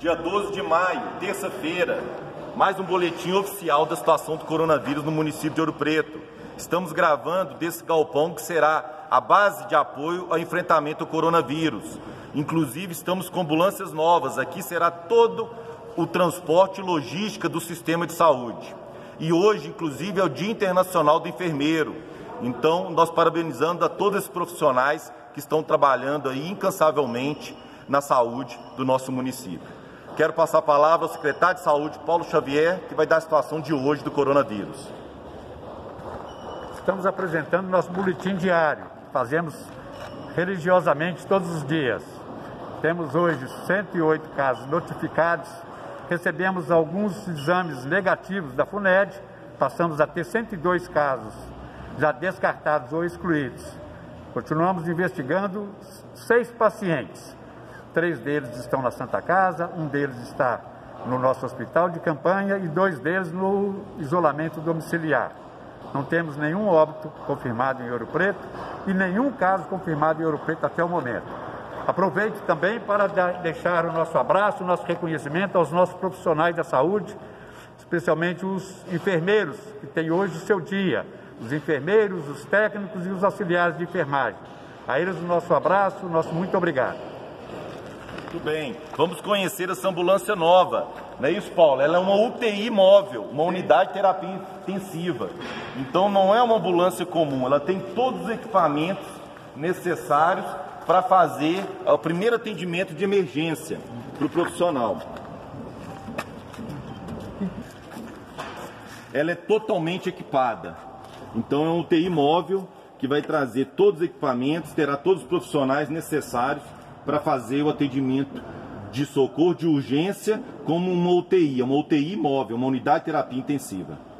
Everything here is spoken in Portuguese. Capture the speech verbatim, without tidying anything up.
Dia doze de maio, terça-feira, mais um boletim oficial da situação do coronavírus no município de Ouro Preto. Estamos gravando desse galpão que será a base de apoio ao enfrentamento ao coronavírus. Inclusive, estamos com ambulâncias novas. Aqui será todo o transporte e logística do sistema de saúde. E hoje, inclusive, é o Dia Internacional do Enfermeiro. Então, nós parabenizamos a todos esses profissionais que estão trabalhando aí incansavelmente na saúde do nosso município. Quero passar a palavra ao secretário de Saúde, Paulo Xavier, que vai dar a situação de hoje do coronavírus. Estamos apresentando nosso boletim diário, que fazemos religiosamente todos os dias. Temos hoje cento e oito casos notificados, recebemos alguns exames negativos da FUNED, passamos a ter cento e dois casos já descartados ou excluídos. Continuamos investigando seis pacientes. Três deles estão na Santa Casa, um deles está no nosso hospital de campanha e dois deles no isolamento domiciliar. Não temos nenhum óbito confirmado em Ouro Preto e nenhum caso confirmado em Ouro Preto até o momento. Aproveito também para deixar o nosso abraço, o nosso reconhecimento aos nossos profissionais da saúde, especialmente os enfermeiros, que têm hoje o seu dia, os enfermeiros, os técnicos e os auxiliares de enfermagem. A eles o nosso abraço, o nosso muito obrigado. Muito bem, vamos conhecer essa ambulância nova, não é isso, Paulo? Ela é uma U T I móvel, uma unidade de terapia intensiva. Então não é uma ambulância comum, ela tem todos os equipamentos necessários para fazer o primeiro atendimento de emergência para o profissional. Ela é totalmente equipada, então é uma U T I móvel que vai trazer todos os equipamentos, terá todos os profissionais necessários para fazer o atendimento de socorro de urgência como uma U T I, uma U T I móvel, uma unidade de terapia intensiva.